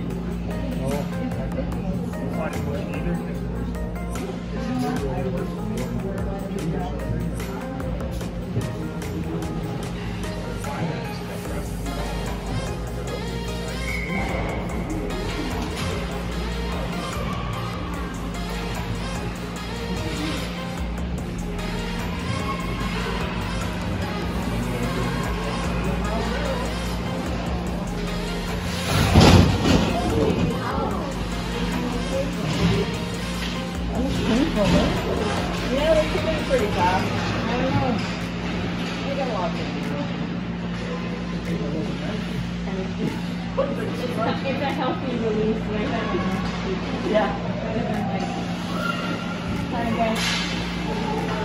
Yeah, they can be pretty fast. I don't know. They got a lot of it's a healthy release, right? Yeah. Sorry, guys.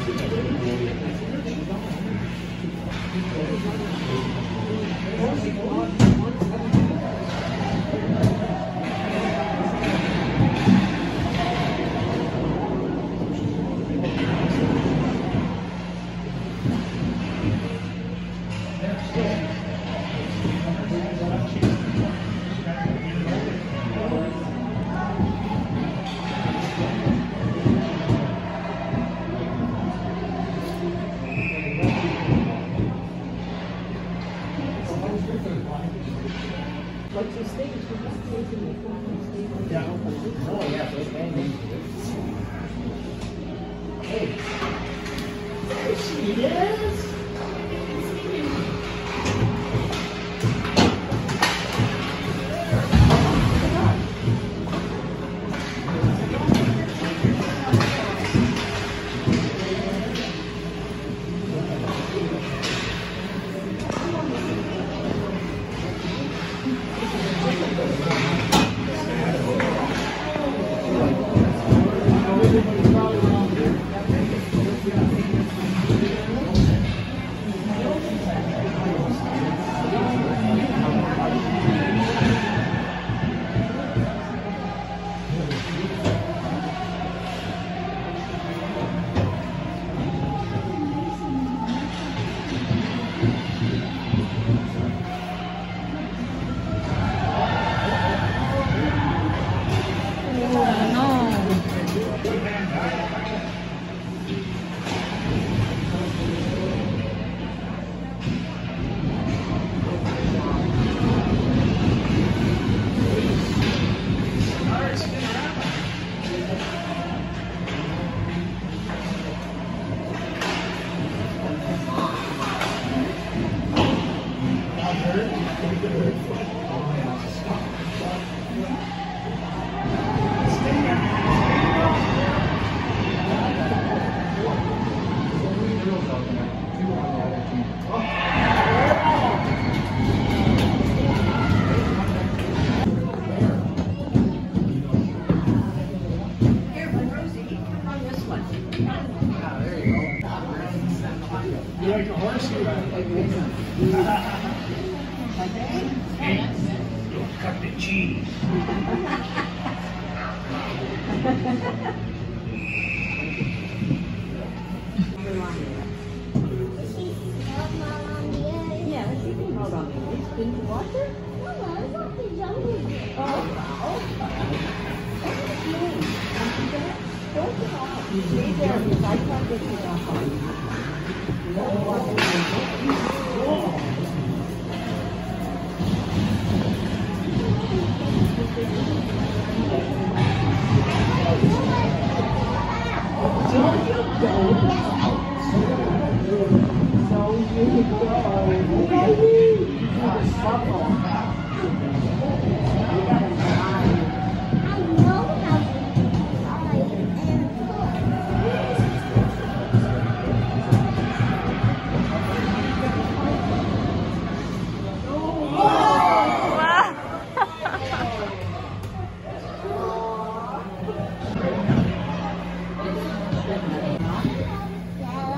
What's your stage? Yeah. Oh, yeah. Hey. There she is. You like a horse? Hey, don't cut the cheese. Yeah, she can hold on to this. Didn't you watch her? Don't get off. You stay there because I can't get you off on you.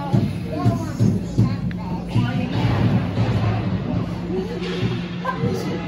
This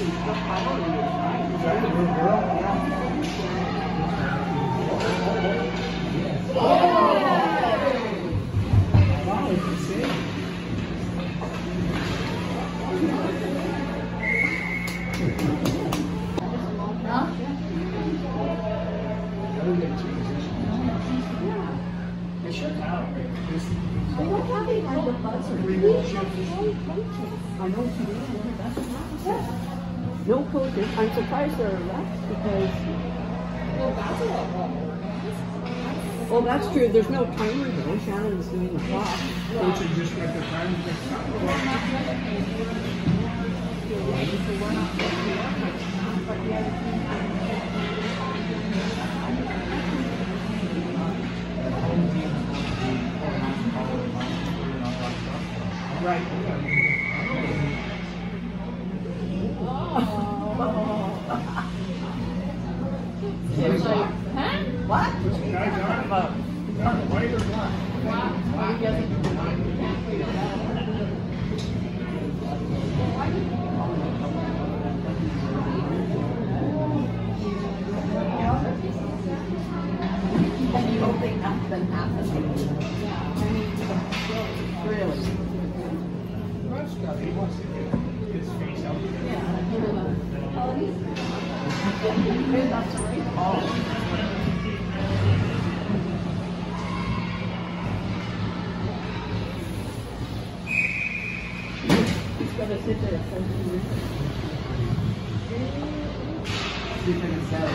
No coaches. I'm surprised they're left because. Well, that's true. There's no timer though. Shannon's doing the clock. Coaches just got the time to right. What? White or black? And you don't think nothing happened? Really? He wants to get his face out there. He's got to sit there for 20 minutes. See if I can sell it.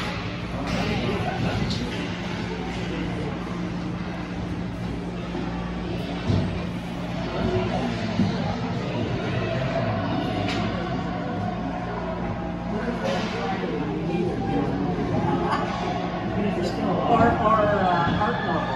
Art novel.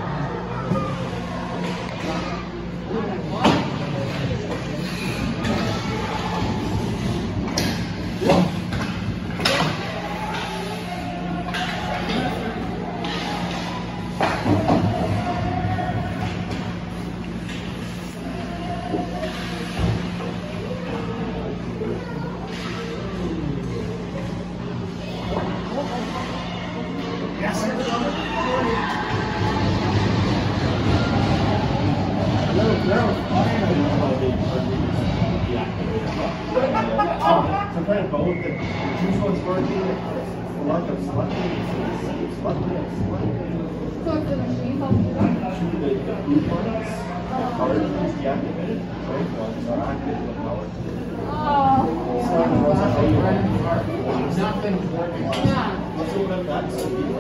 Sometimes both the juice one's working, select and select, select and select. So if the machine The blue ones, the colored ones deactivated, red ones are active with power. So Nothing's working. let's open up that so we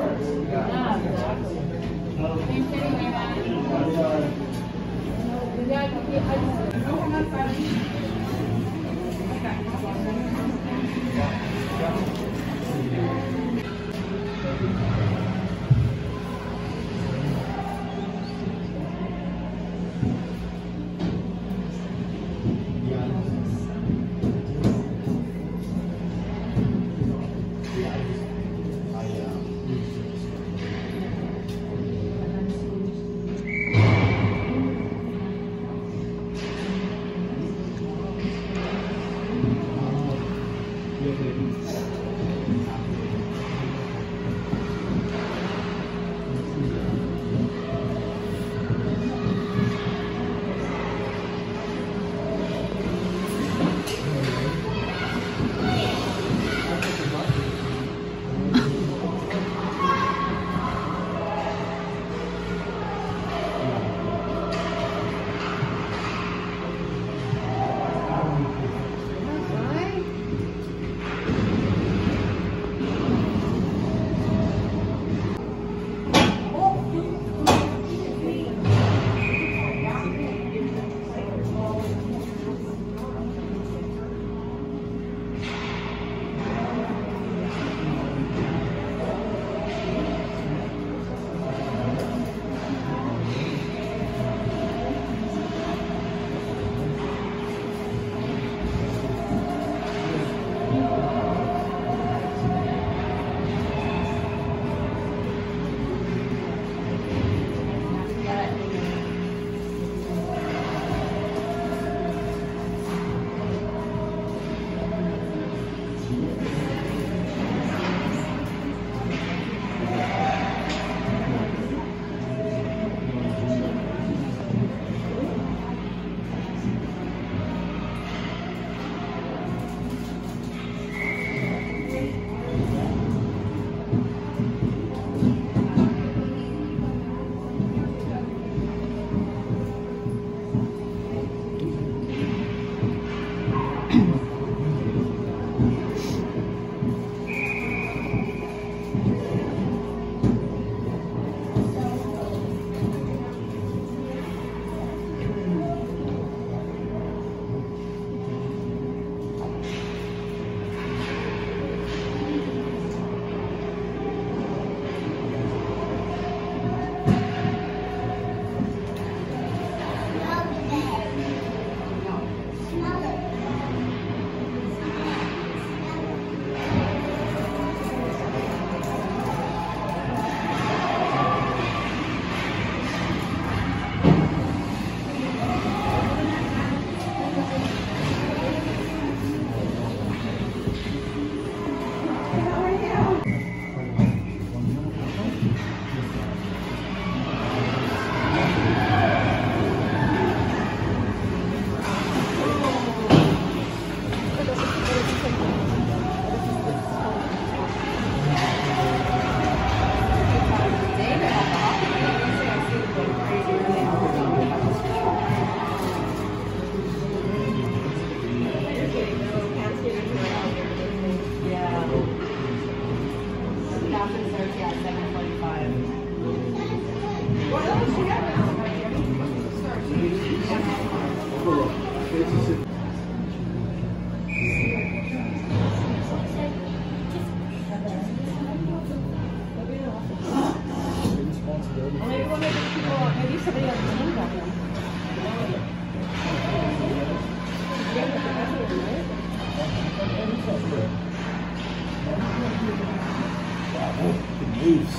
It moves.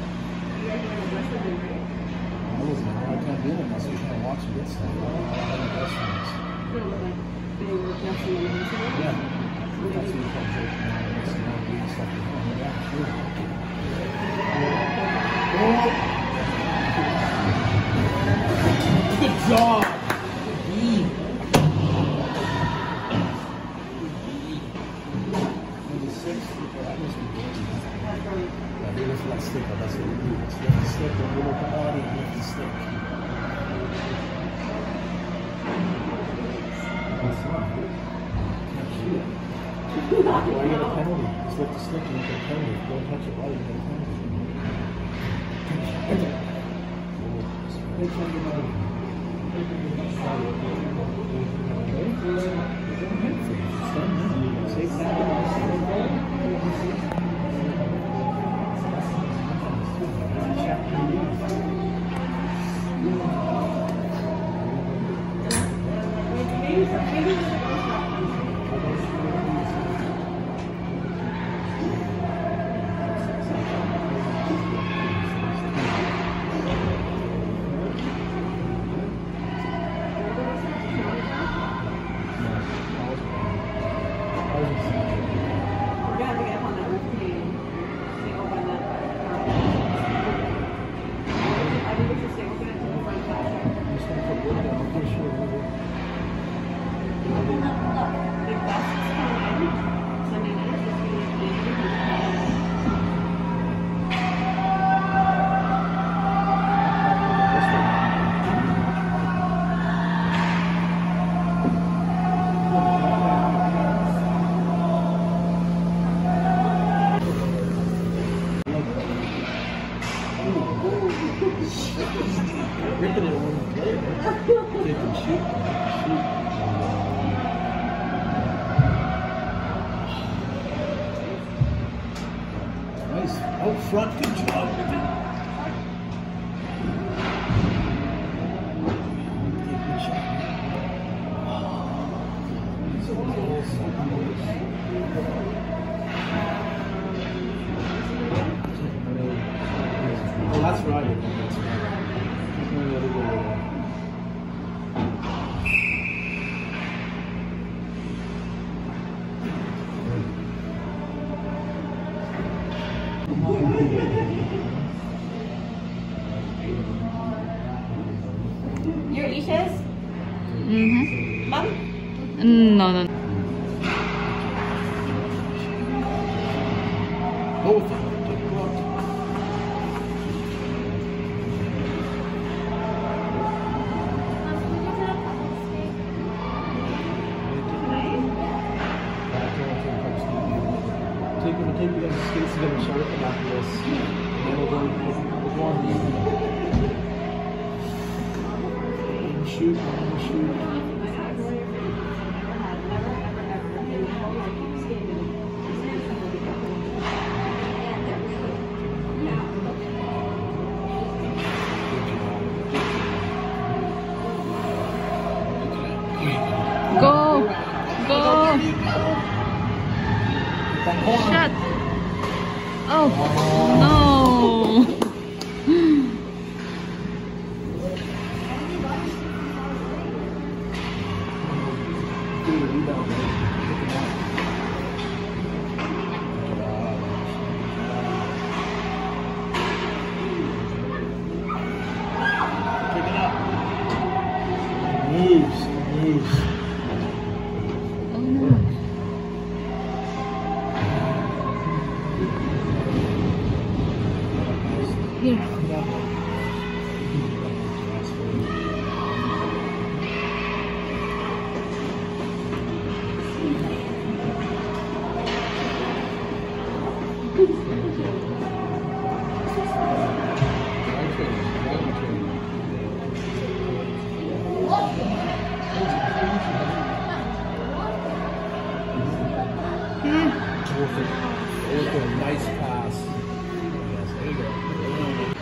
I wasn't a hard time doing it. I was trying to watch it get stuff. Yeah. That's what good job. Good that must be good. Yeah, they lift that stick up. That's what we do. Let's lift the stick with a little body and lift the stick. That's fun. Can't shoot it. Why get a penalty? Just lift the stick and you get a penalty. If you don't touch it right, you get a penalty. Take that. Ripping it when you play it. They can shoot. Nice. Out front, good job with it. Good shot. Oh, that's right. That's right. Your Isha's? Mm-hmm. Mom? No. Both of them. Take you guys to skates together, show it after this. And then we'll go on the evening. Shoot. Go. Shut. Oh, no. Pick it up. Moves. Oh, no. Here. Nice pass. Yes, there you go.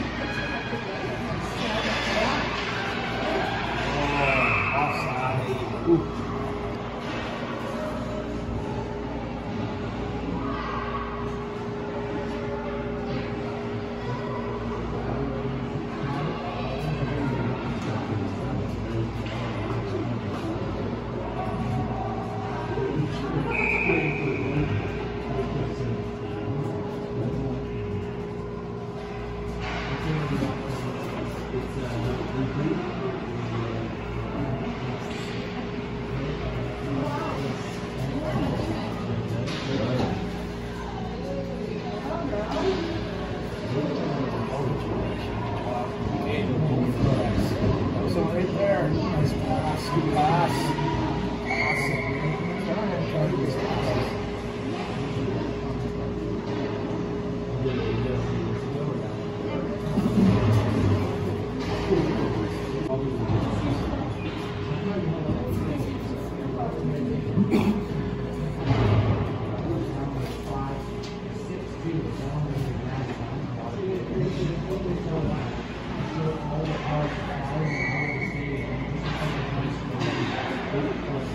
Offside. So right there, nice pass, good pass. Awesome. Go ahead and try these passes.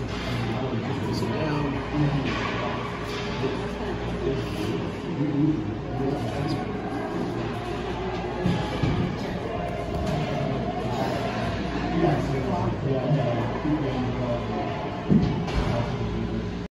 Sit down.